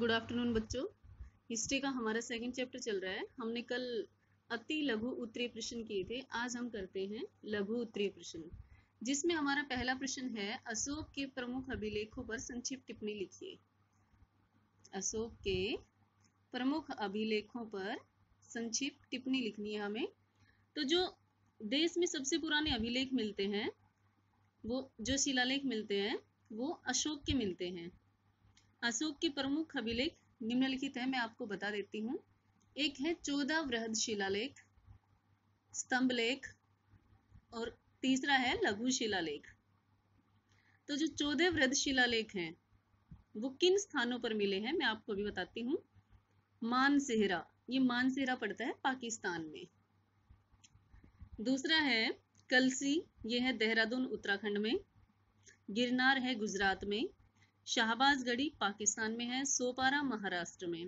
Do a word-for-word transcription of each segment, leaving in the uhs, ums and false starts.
Good afternoon बच्चों। History का हमारा सेकंड चैप्टर चल रहा है। हमने कल अति लघु उत्तरीय प्रश्न किए थे, आज हम करते हैं लघु उत्तरीय प्रश्न, जिसमें हमारा पहला प्रश्न है अशोक के प्रमुख अभिलेखों पर संक्षिप्त टिप्पणी लिखिए। अशोक के प्रमुख अभिलेखों पर संक्षिप्त टिप्पणी लिखनी है हमें। तो जो देश में सबसे पुराने अभिलेख मिलते हैं, वो जो शिलालेख मिलते हैं वो अशोक के मिलते हैं। अशोक के प्रमुख अभिलेख निम्नलिखित है, मैं आपको बता देती हूँ। एक है चौदह वृहद शिलालेख, स्तंभ लेख, और तीसरा है लघु शिलालेख। तो जो चौदह वृहद शिलालेख हैं वो किन स्थानों पर मिले हैं मैं आपको भी बताती हूँ। मानसेहरा, ये मानसेहरा पड़ता है पाकिस्तान में। दूसरा है कलसी, ये है देहरादून उत्तराखंड में। गिरनार है गुजरात में। शाहबाजगढ़ी पाकिस्तान में है। सोपारा महाराष्ट्र में।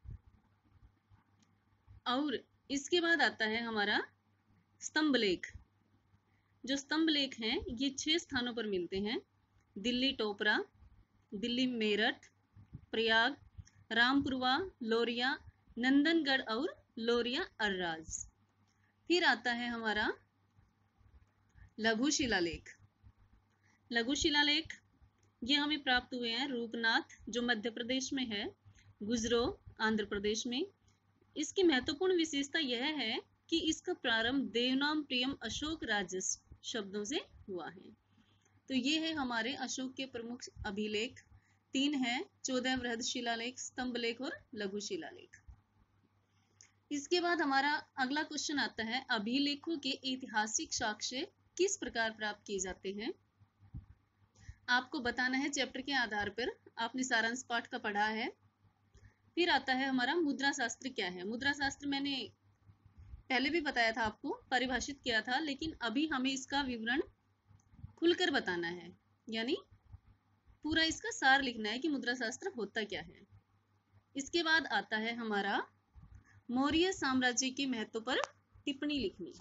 और इसके बाद आता है हमारा स्तंभ लेख। जो स्तंभ लेख हैं ये छह स्थानों पर मिलते हैं। दिल्ली टोपरा, दिल्ली मेरठ, प्रयाग, रामपुरवा, लोरिया, नंदनगढ़ और लोरिया अर्राज। फिर आता है हमारा लघु शिलालेख। लघु शिलालेख ये हमें प्राप्त हुए हैं रूपनाथ, जो मध्य प्रदेश में है, गुजरो आंध्र प्रदेश में। इसकी महत्वपूर्ण विशेषता यह है कि इसका प्रारंभ देवनाम प्रियम अशोक राजस शब्दों से हुआ है। तो ये है हमारे अशोक के प्रमुख अभिलेख, तीन है, चौदह वृहद शिलालेख, स्तंभ लेख और लघु शिलालेख। इसके बाद हमारा अगला क्वेश्चन आता है अभिलेखों के ऐतिहासिक साक्ष्य किस प्रकार प्राप्त किए जाते हैं। आपको बताना है चैप्टर के आधार पर, आपने सारांश पाठ का पढ़ा है। फिर आता है हमारा मुद्रा शास्त्र क्या है। मुद्रा शास्त्र मैंने पहले भी बताया था, आपको परिभाषित किया था, लेकिन अभी हमें इसका विवरण खुलकर बताना है, यानी पूरा इसका सार लिखना है कि मुद्रा शास्त्र होता क्या है। इसके बाद आता है हमारा मौर्य साम्राज्य के महत्व पर टिप्पणी लिखनी।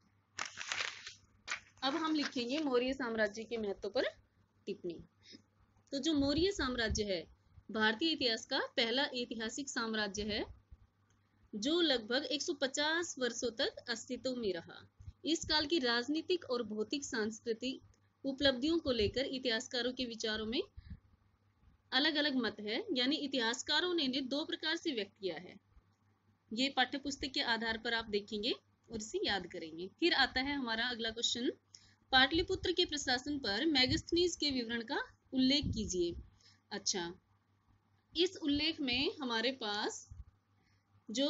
अब हम लिखेंगे मौर्य साम्राज्य के महत्व पर टिप्पणी। तो जो मौर्य साम्राज्य है भारतीय इतिहास का पहला ऐतिहासिक साम्राज्य है, जो लगभग एक सौ पचास वर्षों तक अस्तित्व में रहा। इस काल की राजनीतिक और भौतिक सांस्कृतिक उपलब्धियों को लेकर इतिहासकारों के विचारों में अलग अलग मत है, यानी इतिहासकारों ने इन्हें दो प्रकार से व्यक्त किया है। ये पाठ्य पुस्तक के आधार पर आप देखेंगे और इसे याद करेंगे। फिर आता है हमारा अगला क्वेश्चन, पाटलिपुत्र के प्रशासन पर मेगास्थनीज के विवरण का उल्लेख कीजिए। अच्छा, इस उल्लेख में हमारे पास जो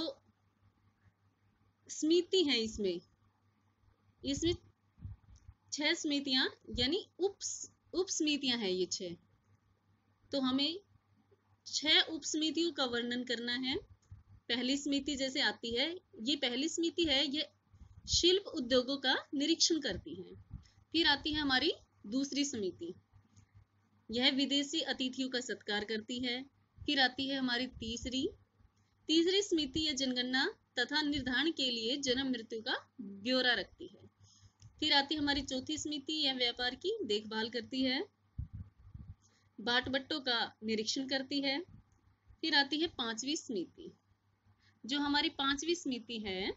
समिति है, इसमें इसमें छह समितियां यानी उप उप समितियां हैं, ये छह। तो हमें छह उप समितियों का वर्णन करना है। पहली समिति जैसे आती है, ये पहली समिति है, ये शिल्प उद्योगों का निरीक्षण करती है। फिर आती है हमारी दूसरी समिति, यह विदेशी अतिथियों का सत्कार करती है। फिर आती है हमारी तीसरी तीसरी समिति, यह जनगणना तथा निर्धारण के लिए जन्म मृत्यु का ब्यौरा रखती है। फिर आती है हमारी चौथी समिति, यह व्यापार की देखभाल करती है, बाट बट्टों का निरीक्षण करती है। फिर आती है पांचवी समिति। जो हमारी पांचवी समिति है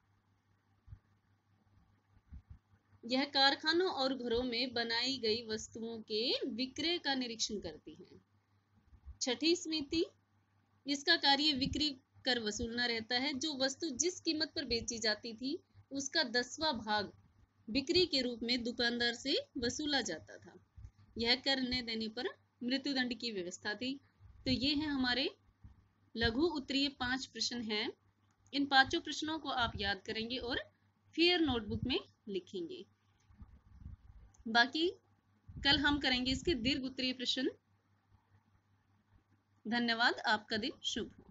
यह कारखानों और घरों में बनाई गई वस्तुओं के विक्रय का निरीक्षण करती है। छठी समिति, इसका कार्य बिक्री कर वसूलना रहता है। जो वस्तु जिस कीमत पर बेची जाती थी उसका दसवां भाग बिक्री के रूप में दुकानदार से वसूला जाता था। यह कर न देने पर मृत्युदंड की व्यवस्था थी। तो ये है हमारे लघु उत्तरीय पांच प्रश्न हैं। इन पांचों प्रश्नों को आप याद करेंगे और फिर नोटबुक में लिखेंगे। बाकी कल हम करेंगे इसके दीर्घ उत्तरीय प्रश्न। धन्यवाद, आपका दिन शुभ हो।